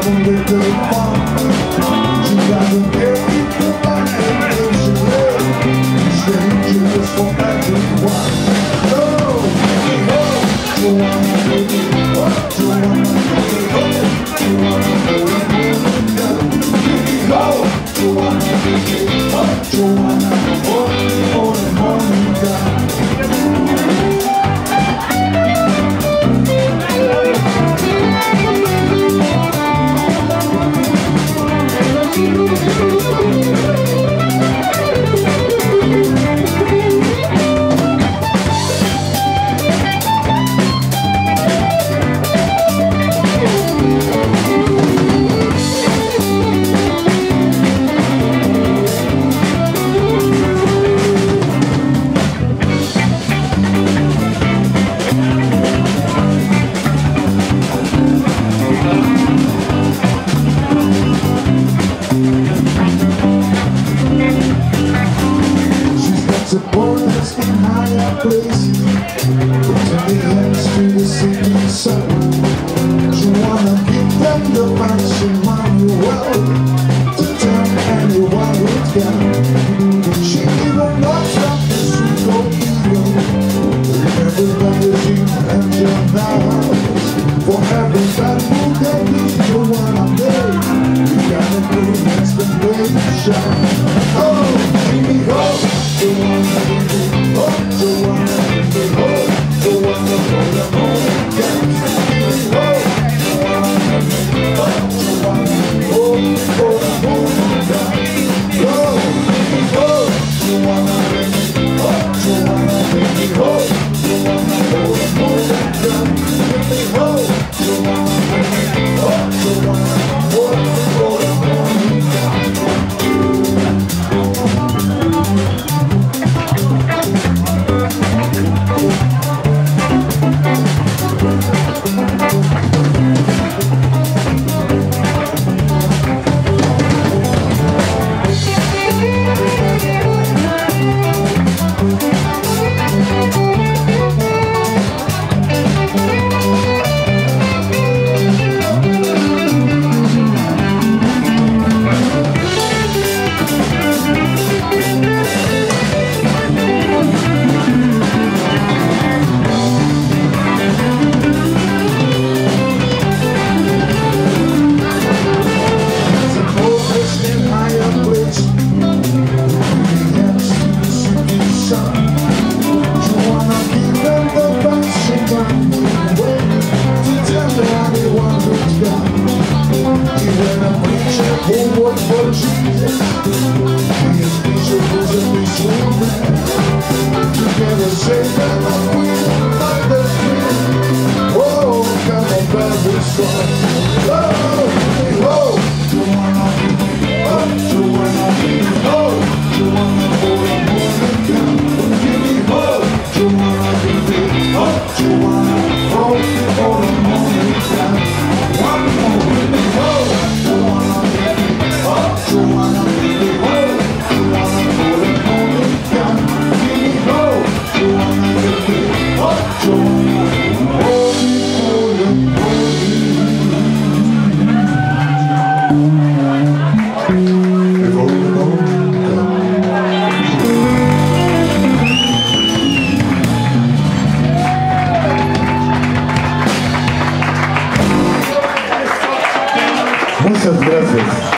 from the farm. She doesn't care if the man and she lives. Strangers for everyone. Oh, oh, Joanna, baby, oh, Joanna, baby, oh, Joanna, baby, oh, Joanna, baby, oh, Joanna, oh, the morning down. Supporters in higher places, putting their hands to the sinking sun. She wanna give them the passion manual to turn anyone who's down. She even knocks up the sweet old ego. Everybody's in angel now. For every bad move they do, you wanna play. You gotta do next and wait to shine. Oh, give me hope. You wanna be oh, you wanna be oh, you wanna go the morning dance. Oh, you wanna be oh, you wanna go the morning dance. Oh, you wanna be oh, you wanna be oh, you wanna go the morning dance. Oh, you wanna be oh, you wanna go the morning dance. Oh, what for Jesus? He is bishop, was a peaceful man. Together say that I'm queen, like the queen. Whoa, come on, bad with strong. Oh, oh, you wanna be, oh, you wanna be, oh, you wanna go the morning down. Give me hope, you wanna be, oh, you wanna go the morning down. One more, give me hope, you wanna be. You wanna be the world, you wanna go the morning down. Give me hope, you wanna be the what you wanna Muchas gracias.